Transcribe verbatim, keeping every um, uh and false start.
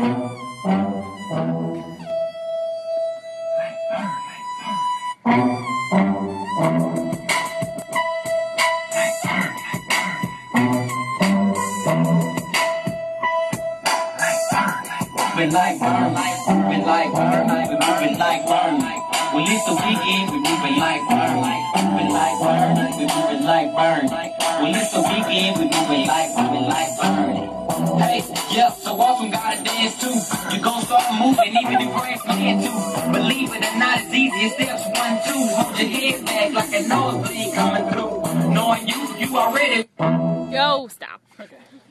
Moving like burn, moving like burn, we moving like burn. Well, it's the weekend, we moving like burn, moving like burn, we moving like burn. Well, it's the weekend, we moving like, moving like burn. Hey, yeah, so awesome, gotta dance too. You gon' start moving, even if grass man too. Believe it or not, it's easy. Steps one, two. Hold your head back like a nosebleed coming through. Knowing you, you already. Yo, stop. Okay.